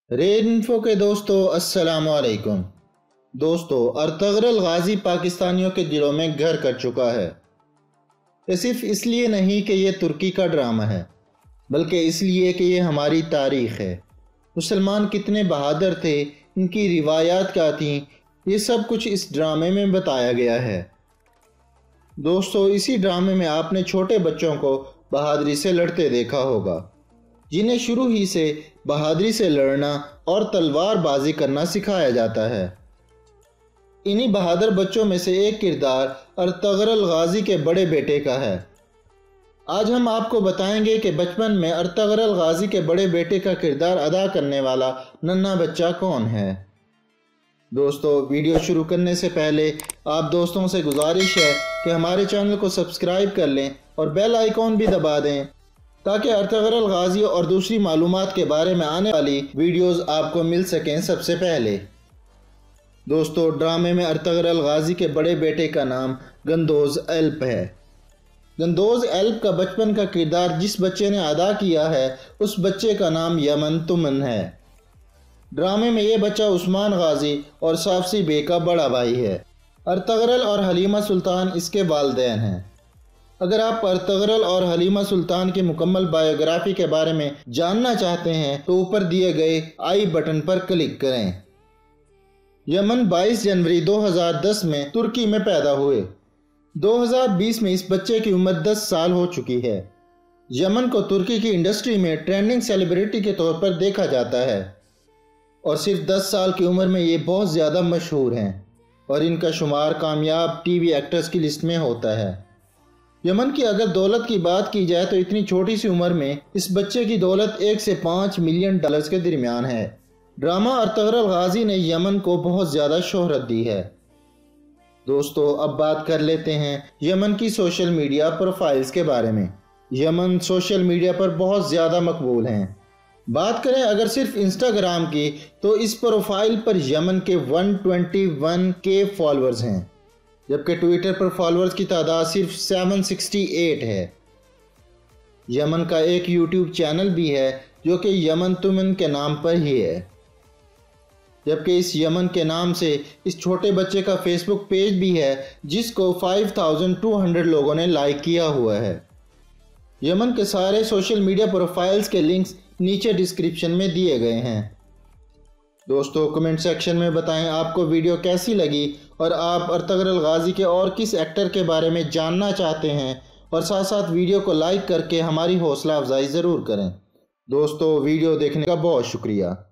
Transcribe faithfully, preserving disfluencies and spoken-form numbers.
Red info के दोस्तों अस्सलाम वालेकुम। दोस्तों, अर्तगरल गाजी पाकिस्तानियों के दिलों में घर कर चुका है। ये सिर्फ इसलिए नहीं कि ये तुर्की का ड्रामा है, बल्कि इसलिए कि ये हमारी तारीख़ है। मुसलमान कितने बहादुर थे, इनकी रिवायात क्या थीं, ये सब कुछ इस ड्रामे में बताया गया है। दोस्तों, इसी ड्रामे में आपने छोटे बच्चों को बहादुरी से लड़ते देखा होगा, जिन्हें शुरू ही से बहादुरी से लड़ना और तलवार बाजी करना सिखाया जाता है। इन्हीं बहादुर बच्चों में से एक किरदार अर्तगरल गाजी के बड़े बेटे का है। आज हम आपको बताएंगे कि बचपन में अर्तगरल गाजी के बड़े बेटे का किरदार अदा करने वाला नन्हा बच्चा कौन है। दोस्तों, वीडियो शुरू करने से पहले आप दोस्तों से गुजारिश है कि हमारे चैनल को सब्सक्राइब कर लें और बेल आइकॉन भी दबा दें, ताकि अर्तगरल गाजी और दूसरी मालूमात के बारे में आने वाली वीडियोस आपको मिल सकें सबसे पहले। दोस्तों, ड्रामे में अर्तगरल गाजी के बड़े बेटे का नाम गंदोज एल्प है। गंदोज एल्प का बचपन का किरदार जिस बच्चे ने अदा किया है, उस बच्चे का नाम यमन तुमन है। ड्रामे में ये बच्चा उस्मान गाजी और साफसी बे का बड़ा भाई है। अर्तगरल और हलीमा सुल्तान इसके वालिदैन हैं। अगर आप अर्तगरल और हलीमा सुल्तान की मुकम्मल बायोग्राफी के बारे में जानना चाहते हैं तो ऊपर दिए गए आई बटन पर क्लिक करें। यमन बाईस जनवरी दो हज़ार दस में तुर्की में पैदा हुए। दो हज़ार बीस में इस बच्चे की उम्र दस साल हो चुकी है। यमन को तुर्की की इंडस्ट्री में ट्रेंडिंग सेलिब्रिटी के तौर पर देखा जाता है और सिर्फ दस साल की उम्र में ये बहुत ज़्यादा मशहूर हैं और इनका शुमार कामयाब टीवी एक्टर्स की लिस्ट में होता है। यमन की अगर दौलत की बात की जाए तो इतनी छोटी सी उम्र में इस बच्चे की दौलत एक से पाँच मिलियन डॉलर्स के दरमियान है। ड्रामा अर्तगरल गाजी ने यमन को बहुत ज़्यादा शोहरत दी है। दोस्तों, अब बात कर लेते हैं यमन की सोशल मीडिया प्रोफाइल्स के बारे में। यमन सोशल मीडिया पर बहुत ज़्यादा मकबूल हैं। बात करें अगर सिर्फ इंस्टाग्राम की, तो इस प्रोफाइल पर यमन के एक सौ इक्कीस के फॉलोअर्स हैं, जबकि ट्विटर पर फॉलोअर्स की तादाद सिर्फ सात सौ अड़सठ है। यमन का एक यूट्यूब चैनल भी है जो कि यमन तुमन के नाम पर ही है, जबकि इस यमन के नाम से इस छोटे बच्चे का फेसबुक पेज भी है जिसको पाँच हज़ार दो सौ लोगों ने लाइक किया हुआ है। यमन के सारे सोशल मीडिया प्रोफाइल्स के लिंक्स नीचे डिस्क्रिप्शन में दिए गए हैं। दोस्तों, कमेंट सेक्शन में बताएं आपको वीडियो कैसी लगी और आप अर्तगरल गाजी के और किस एक्टर के बारे में जानना चाहते हैं, और साथ साथ वीडियो को लाइक करके हमारी हौसला अफजाई ज़रूर करें। दोस्तों, वीडियो देखने का बहुत शुक्रिया।